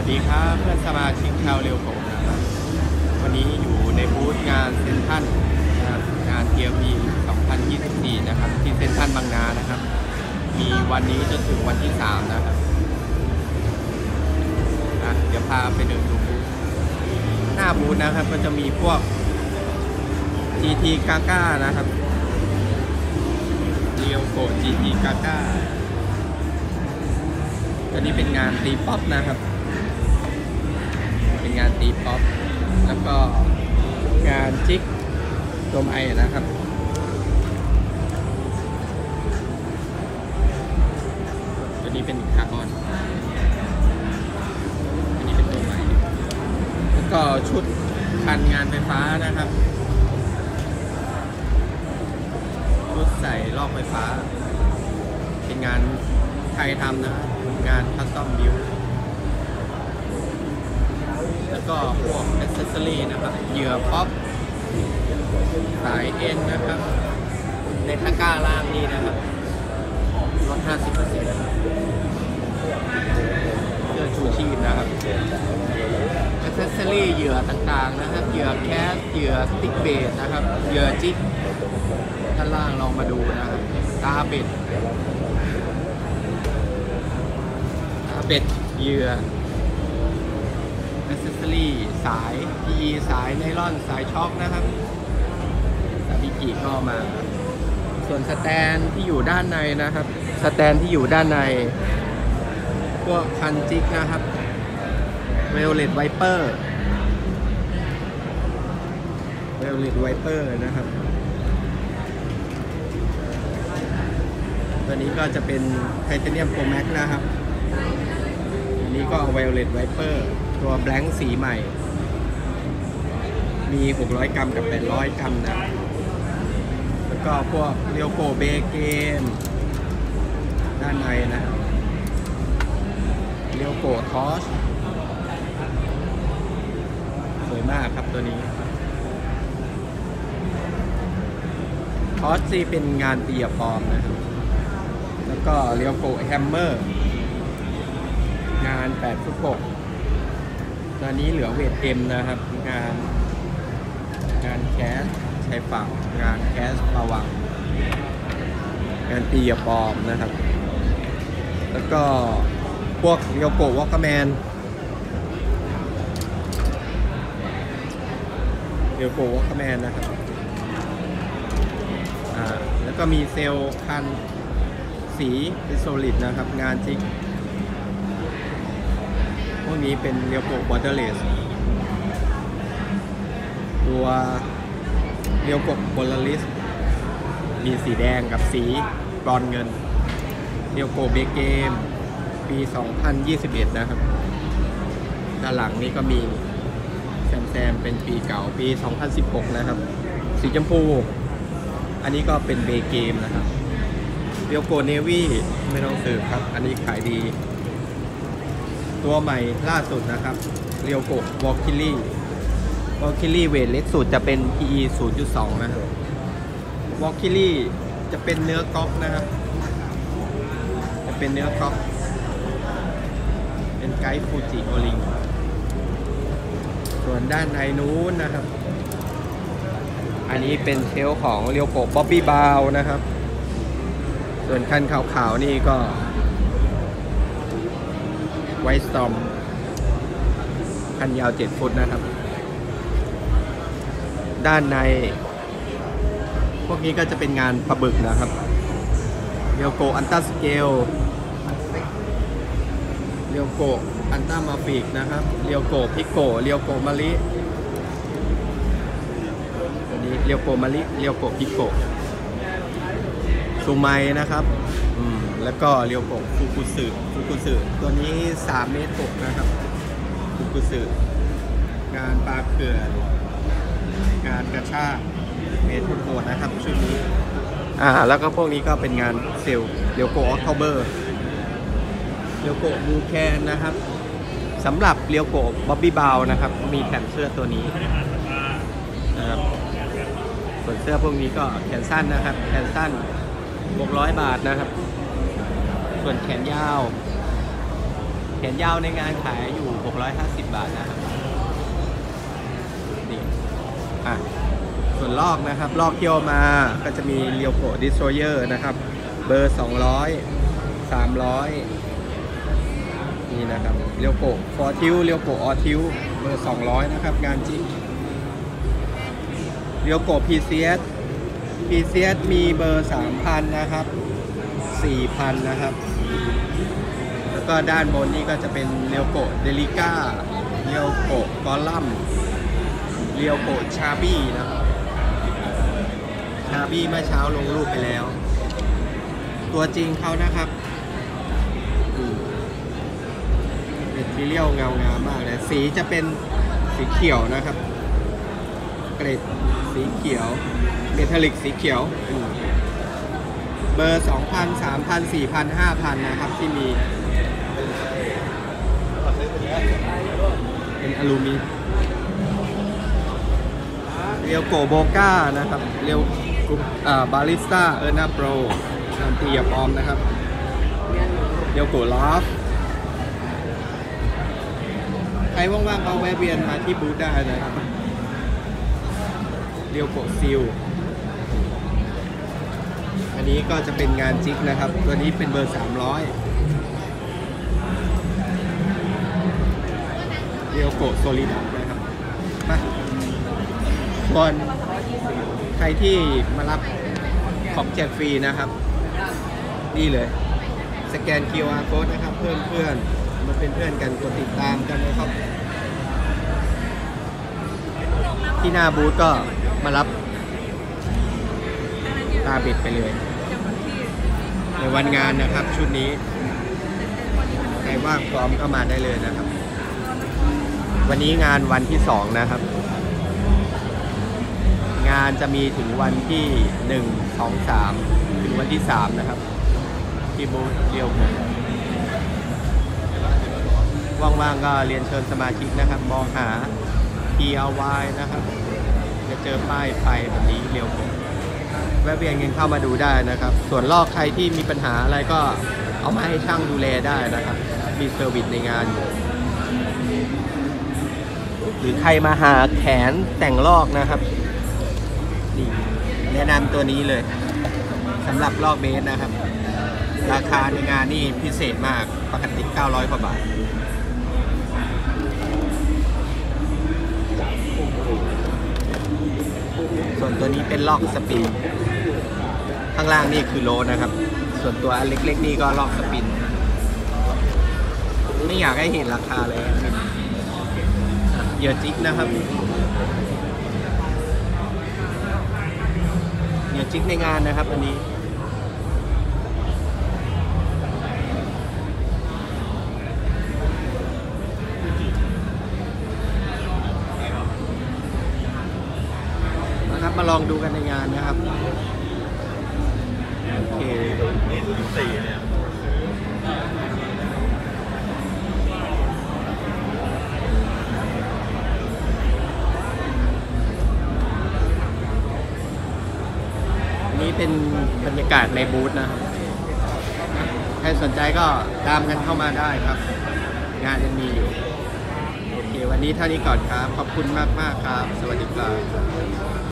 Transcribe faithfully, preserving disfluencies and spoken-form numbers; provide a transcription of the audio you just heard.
วัสดีครับเพื่อนสมาชิกชาวเร็วผมนะครับวันนี้อยู่ในบูธงานเซ็นทรัลนะครับงาน ที แอล พี สองพันยี่สิบสี่นะครับที่เซ็นทรัลบางนานะครับมีวันนี้จนถึงวันที่สามนะครับอ่ะเดี๋ยวพาไปเดินดูบูธหน้าบูธนะครับก็จะมีพวก จี ที Gaga นะครับเรียวโก จี ที Gaga ตัวนี้เป็นงานตีป๊อปนะครับเป็นงานตีป๊อปแล้วก็งานจิกตัวใหม่นะครับตัวนี้เป็นคาร์บอนอันนี้เป็นตัวใหม่แล้วก็ชุดคันงานไฟฟ้านะครับชุดใส่ลอกไฟฟ้าเป็นงานไทยทำนะครับงานคัสตอมบิวแล้วก็พวกแอคเซสซอรี่นะครับเหยื่อป๊อปสายเอ็นนะครับในตะกร้าล่างนี้นะครับลด ห้าสิบเปอร์เซ็นต์ เสื้อชูชีพนะครับแอคเซสซอรี่เหยื่อต่างๆนะครับเหยื่อแคสเหยื่อสติ๊กเบสนะครับเหยื่อจิ๊กด้านล่างลองมาดูนะครับตาเบ็ดเป็ดเหยื่อแอคเซสซอรี่สาย พี อี สายไนลอนสายช็อคนะครับซาบิกิก็มาส่วนสแตนที่อยู่ด้านในนะครับสแตนที่อยู่ด้านในพวกคันจิกนะครับเวลเลตไวเปอร์เวลเลตไวเปอร์นะครับตัวนี้ก็จะเป็นไทเทเนียมโปรแม็กนะครับนี้ก็ Violet Viper ตัว Blank สีใหม่มีหกร้อยกรัมกับแปดร้อยกรัมนะแล้วก็พวกเรียวโกเบเกมด้านในนะเรียวโกทอสสวยมากครับตัวนี้ทอสซีเป็นงานตีปลอมนะครับแล้วก็เรียวโกแฮมเมอร์งานแปดฟุตหกตอนนี้เหลือเวทเอ็มนะครับงานงานแคสชายฝั่งงานแคสประวังงานตีปลอมนะครับแล้วก็พวกเรียวโกวอลกแมนเรียวโกวอลกแมนนะครับอ่าแล้วก็มีเซลล์คันสีเป็นโซลิดนะครับงานจิกพวกนี้เป็นเรียวโกบอร์เดอร์เลสตัวเรียวโกบอลลิสมีสีแดงกับสีบรอนเงินเรียวโกเบเกมปีสองพันยี่สิบเอ็ดนะครับด้านหลังนี้ก็มีแซมแซมเป็นปีเก่าปีสองพันสิบหกนะครับสีชมพูอันนี้ก็เป็นเบเกมนะครับเรียวโกเนวี่ไม่ต้องสืบครับอันนี้ขายดีตัวใหม่ล่าสุดนะครับเรียวโกวอลคิลี่วอลคิลี่เวทเล็กสุดจะเป็น พี อี ศูนย์จุดสอง นะครับวอลคิลี่จะเป็นเนื้อก๊อกนะครับจะเป็นเนื้อก๊อกเป็นไกด์ฟูจิโอลิงส่วนด้านในนู้นนะครับอันนี้เป็นเชลของเรียวโกบ๊อบบี้บาวนะครับส่วนคันขาวๆนี่ก็ไวท์สตอมคันยาวเจ็ดฟุตนะครับด้านในพวกนี้ก็จะเป็นงานปลาบึกนะครับเรียวโกอันต้าสเกลเรียวโกอันต้ามาฟิกนะครับเรียวโกพิโกเรียวโกมาริอันนี้เรียวโกมาริเรียวโกพิโกซูไมนะครับอืมแล้วก็เรียวโกฟูกุสึฟูกุสึตัวนี้สามเมตรหกนะครับฟูกุสึงานปลาเขื่อนงานกระชากเมตรโหดนะครับชุดนี้อ่าแล้วก็พวกนี้ก็เป็นงานเซลล์เรียวโกออคโทเบอร์เรียวโกบูแคนนะครับสำหรับเรียวโกบ๊อบบี้บาวนะครับมีแผ่นเสื้อตัวนี้นะครับส่วนเสื้อพวกนี้ก็แขนสั้นนะครับแขนสั้นหกร้อยบาทนะครับส่วนแขนยาวขนยาวในงานขายอยู่หกร้อยห้าสิบบาทนะครับนี่อ่ะส่วนลอกนะครับลอกเที่ยวมาก็จะมีเรียวโกดิสโทรเยอร์นะครับเบอร์สองร้อย สามร้อยนี่นะครับเรียวโกฟอร์ทิวเรียวโกออทิวเบอร์สองร้อยนะครับงานจิกเรียวโก พี ซี เอส พี ซี เอส มีเบอร์ สามพัน นะครับ สี่พัน นะครับแล้วก็ด้านบนนี่ก็จะเป็นเรียวโกเดลิก้าเรียวโกกอลัมเรียวโกชาบี้นะครับชาบี้เมื่อเช้าลงรูปไปแล้วตัวจริงเขานะครับเมทีเรียลเงางามมากเลยสีจะเป็นสีเขียวนะครับเกรดสีเขียวเมทัลลิกสีเขียวเบอร์ สองพัน สามพัน สี่พัน ห้าพัน นะครับที่มีเป็นอลูมิเนียมเรียวโกโบก้านะครับเรียวบาริสต้าเออร์นาโปรการตีอย่าปลอมนะครับเรียวโกลอฟใครว่างๆเอาแวะเวียนมาที่บูธได้นะครับเรียวโกซิลอันนี้ก็จะเป็นงานจิกนะครับตัวนี้เป็นเบอร์สามร้อยเรียวโกโซลิดัสนะครับมาส่วนใครที่มารับของแจกฟรีนะครับนี่เลยสแกน คิว อาร์ Code นะครับเพื่อนเพื่อนมาเป็นเพื่อนกันกดติดตามกันนะครับที่หน้าบูธก็มารับตาเบ็ดไปเลยในวันงานนะครับชุดนี้ใครว่างพร้อมก็มาได้เลยนะครับวันนี้งานวันที่สองนะครับงานจะมีถึงวันที่หนึ่ง สอง สามถึงวันที่สามนะครับที่บูธเรียวโกว่างๆก็เรียนเชิญสมาชิกนะครับมองหา ที แอล วาย นะครับจะเจอป้ายไฟแบบนี้เรียวโกแวะเวียนกันเข้ามาดูได้นะครับส่วนลอกใครที่มีปัญหาอะไรก็เอามาให้ช่างดูแลได้นะครับมีเซอร์วิสในงานอยู่หรือใครมาหาแขนแต่งลอกนะครับนี่แนะนำตัวนี้เลยสำหรับลอกเบสนะครับราคาในงานนี่พิเศษมากปกติเก้าร้อยกว่าบาทส่วนตัวนี้เป็นลอกสปินข้างล่างนี่คือโลนะครับส่วนตัวอันเล็กๆนี่ก็ลอกสปินไม่อยากให้เห็นราคาเลยเหยื่อจิกนะครับเหยื่อจิกในงานนะครับอันนี้มาลองดูกันในงานนะครับโอเคอันนี้เป็นบรรยากาศในบูธนะครับใครสนใจก็ตามกันเข้ามาได้ครับงานยังมีอยู่โอเควันนี้เท่านี้ก่อนครับขอบคุณมากมากครับสวัสดีครับ